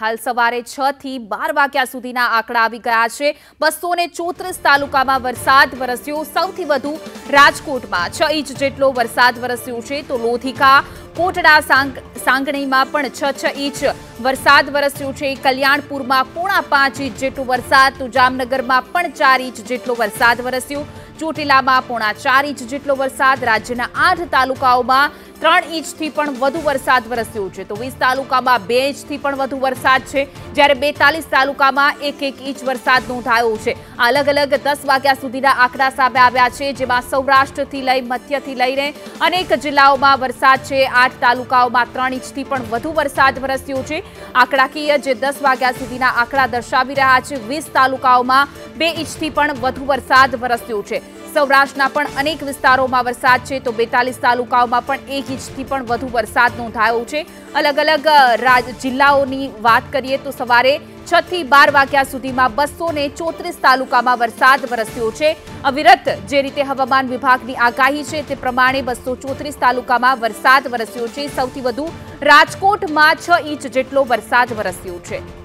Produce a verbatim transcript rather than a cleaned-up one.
हाल सवारे छ थी बार वाग्या सुधीना आंकड़ा आवी गया है। बसो ने चौतरीस तालुकामां वरसाद वरस्यो। सौथी वधु राजकोटमां छ इंच जेटलो वरसाद वरस्यो छे तो लोधिका कोटड़ा सांग सांगणीमां पण छ छ इंच वरसाद वरस्यो छे। कल्याणपुरमां पोणा पांच इंच जेटलो वरसाद तो जामनगरमां पण चार इंच जेटलो वरसाद वरस्यो। ચોટીલામાં પોણા ચાર ઇંચ જેટલો વરસાદ। રાજ્યના આઠ તાલુકાઓમાં ત્રણ ઇંચથી પણ વધુ વરસાદ વરસ્યો છે તો વીસ તાલુકામાં બે ઇંચથી પણ વધુ વરસાદ છે, જ્યારે બેતાલીસ તાલુકામાં એક એક ઇંચ વરસાદ નોંધાયો છે। અલગ અલગ દસ વાગ્યા સુધીના આંકડા સામે આવ્યા છે, જેમાં સૌરાષ્ટ્રથી લઈ મધ્યથી લઈને અનેક જિલ્લાઓમાં વરસાદ છે। આઠ તાલુકાઓમાં ત્રણ ઇંચથી પણ વધુ વરસાદ વરસ્યો છે। આંકડાકીય જે દસ વાગ્યા સુધીના આંકડા દર્શાવી રહ્યા છે, વીસ તાલુકાઓમાં બે ઇંચથી પણ વધુ વરસાદ વરસ્યો છે। સૌરાષ્ટ્રના પણ અનેક વિસ્તારોમાં વરસાદ છે તો બેતાલીસ તાલુકાઓમાં પણ એક ઇંચથી પણ વધુ વરસાદ નોંધાયો છે। અલગ અલગ જિલ્લાઓની વાત કરીએ તો સવારે છ થી બાર વાગ્યા સુધીમાં બસો ને ચોત્રીસ તાલુકામાં વરસાદ વરસ્યો છે। અવિરત જે રીતે હવામાન વિભાગની આગાહી છે તે પ્રમાણે બસો ચોત્રીસ તાલુકામાં વરસાદ વરસ્યો છે। સૌથી વધુ રાજકોટમાં છ ઇંચ જેટલો વરસાદ વરસ્યો છે।